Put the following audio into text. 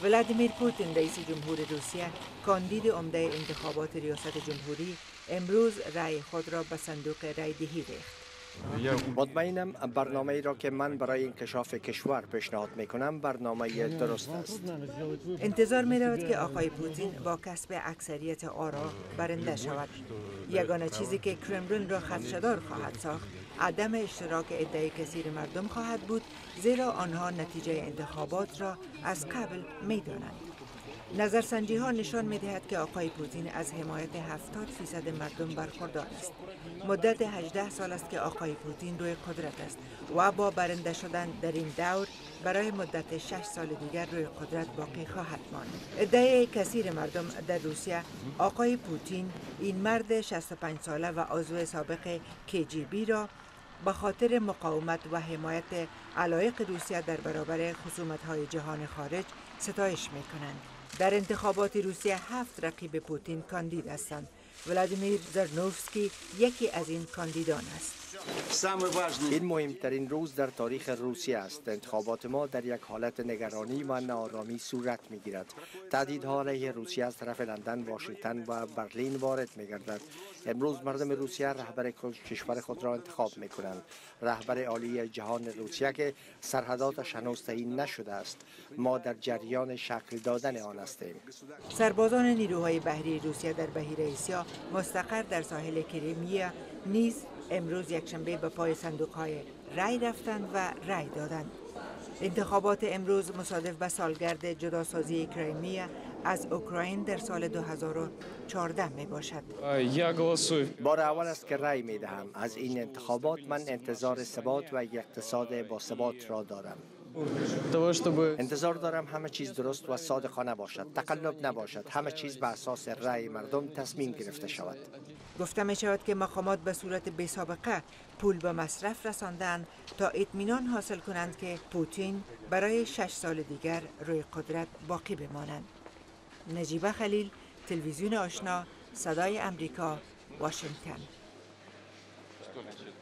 ولادیمیر پوتین رئیس جمهور روسیه کاندید عمده انتخابات ریاست جمهوری امروز رأی خود را به صندوق رأی دهی ریخت. مطمئنم برنامه‌ای را که من برای انکشاف کشور پیشنهاد می‌کنم برنامه درست است. انتظار می‌رود که آقای پوتین با کسب اکثریت آرا برنده شود. یگانه چیزی که کرملین را خدشه‌دار خواهد ساخت عدم اشتراک عده کثیر مردم خواهد بود، زیرا آنها نتیجه انتخابات را از قبل می‌دانند. نظرسنجی ها نشان می دهد که آقای پوتین از حمایت 70% مردم برخوردار است. مدت 18 سال است که آقای پوتین روی قدرت است و با برنده شدن در این دور برای مدت 6 سال دیگر روی قدرت باقی خواهد ماند. عده کثیر مردم در روسیه آقای پوتین، این مرد 65 ساله و عضو سابق KGB را به خاطر مقاومت و حمایت علایق روسیه در برابر خصومت‌های جهان خارج ستایش می‌کنند. در انتخابات روسیه 7 رقیب پوتین کاندید هستند. ولادیمیر زرنوفسکی یکی از این کاندیدان است. این مهمترین روز در تاریخ روسیه است. انتخابات ما در یک حالت نگرانی و ناآرامی صورت می‌گیرد. تهدیدها علیه روسیه از طرف لندن، واشنگتن و برلین وارد می‌گردد. امروز مردم روسیه رهبر کشور خود را انتخاب می‌کنند. رهبر عالی جهان روسیه که سرحداتش هنوز تعیین نشده است. ما در جریان شکل دادن آن هستیم. سربازان نیروهای بحری روسیه در بحیره آسیا مستقر در ساحل کریمیا نیز امروز یکشنبه به پای صندوق‌های رای رفتند و رای دادند. انتخابات امروز مصادف به سالگرد جداسازی کریمیا از اوکراین در سال 2014 می باشد. بار اول است که رای می دهم. از این انتخابات من انتظار ثبات و یک اقتصاد با ثبات را دارم. انتظار دارم همه چیز درست و صادقانه باشد، تقلب نباشد، همه چیز به اساس رأی مردم تصمیم گرفته شود. گفته می شود که مقامات به صورت بی سابقه پول به مصرف رساندند تا اطمینان حاصل کنند که پوتین برای 6 سال دیگر روی قدرت باقی بمانند. نجیبه خلیل، تلویزیون آشنا، صدای امریکا، واشنگتن.